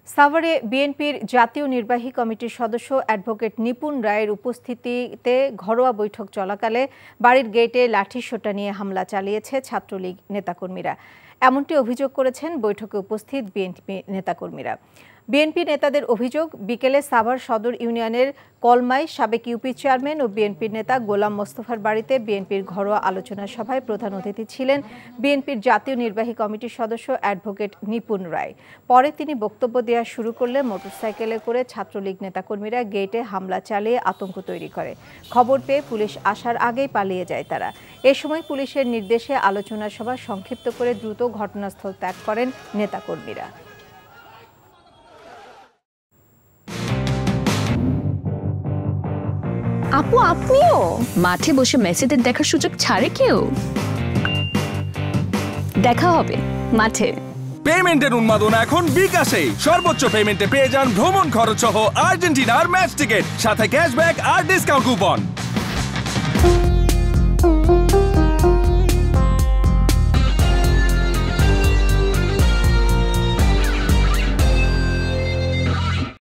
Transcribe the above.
সাভারে বিএনপির জাতীয় নির্বাহী কমিটির সদস্য অ্যাডভোকেট নিপুণ রায়ের উপস্থিতিতে ঘরোয়া বৈঠক চলাকালে বাড়ির গেটে লাঠিসোঁটা নিয়ে হামলা চালিয়েছে ছাত্রলীগ নেতাকর্মীরা। এমনটি অভিযোগ করেছেন বৈঠকে উপস্থিত বিএনপি নেতাকর্মীরা। বিএনপি নেতাদের অভিযোগ, বিকেলে সাভার সদর ইউনিয়নের কলমায় সাবেক ইউপি চেয়ারম্যান ও বিএনপির নেতা গোলাম মোস্তফার বাড়িতে বিএনপির ঘরোয়া আলোচনা সভায় প্রধান অতিথি ছিলেন বিএনপির জাতীয় নির্বাহী কমিটির সদস্য অ্যাডভোকেট নিপুণ রায়। পরে তিনি বক্তব্য দেওয়া শুরু করলে মোটরসাইকেলে করে ছাত্রলীগ নেতাকর্মীরা গেটে হামলা চালিয়ে আতঙ্ক তৈরি করে। খবর পেয়ে পুলিশ আসার আগেই পালিয়ে যায় তারা। এ সময় পুলিশের নির্দেশে আলোচনা সভা সংক্ষিপ্ত করে দ্রুত ঘটনাস্থল ত্যাগ করেন নেতাকর্মীরা। আপু, আপনিও মাঠে বসে মেসিদের দেখার সুযোগ ছাড়ে কেউ? দেখা হবে মাঠে। পেমেন্টের উন্মাদনা এখন বিকাশে। সর্বোচ্চ পেমেন্টে পেয়ে যান ভ্রমণ খরচ সহ আর্জেন্টিনার ম্যাচ টিকিট, সাথে ক্যাশব্যাক আর ডিসকাউন্ট কুপন।